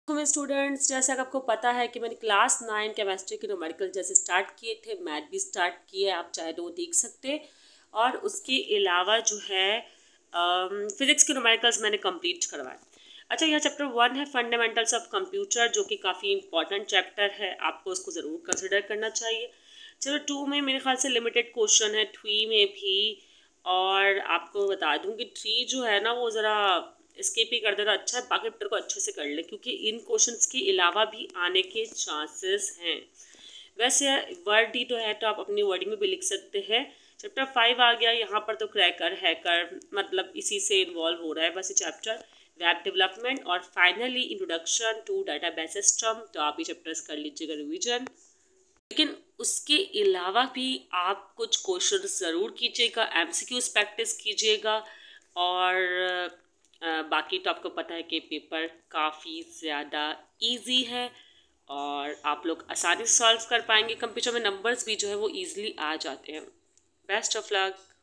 मेरे स्टूडेंट्स, जैसे कि आपको पता है कि मैंने क्लास 9 केमिस्ट्री के न्यूमेरिकल जैसे स्टार्ट किए थे, मैथ भी स्टार्ट किए, आप चाहे तो वो देख सकते हैं। और उसके अलावा जो है फिजिक्स के न्यूमेरिकल्स मैंने कंप्लीट करवाए। अच्छा, यह चैप्टर 1 है फंडामेंटल्स ऑफ कंप्यूटर, जो कि काफ़ी इंपॉर्टेंट चैप्टर है, आपको उसको ज़रूर कंसिडर करना चाहिए। चलो 2 में मेरे ख्याल से लिमिटेड क्वेश्चन है, 3 में भी। और आपको बता दूं कि 3 जो है ना वो ज़रा स्किप ही कर देना अच्छा है, बाकी चैप्टर को अच्छे से कर ले, क्योंकि इन क्वेश्चंस के अलावा भी आने के चांसेस हैं। वैसे वर्ड ही तो है, तो आप अपनी वर्डिंग में भी लिख सकते हैं। चैप्टर 5 आ गया, यहाँ पर तो क्रैकर हैकर मतलब इसी से इन्वॉल्व हो रहा है बस ये चैप्टर, वेब डेवलपमेंट। और finally introduction to database system, तो आप ये चैप्टर्स कर लीजिएगा रिविजन। लेकिन उसके अलावा भी आप कुछ क्वेश्चन ज़रूर कीजिएगा, एमसीक्यूज प्रैक्टिस कीजिएगा। और बाकी तो आपको पता है कि पेपर काफ़ी ज़्यादा इजी है और आप लोग आसानी से सॉल्व कर पाएंगे। कंप्यूटर में नंबर्स भी जो है वो इजीली आ जाते हैं। Best of luck.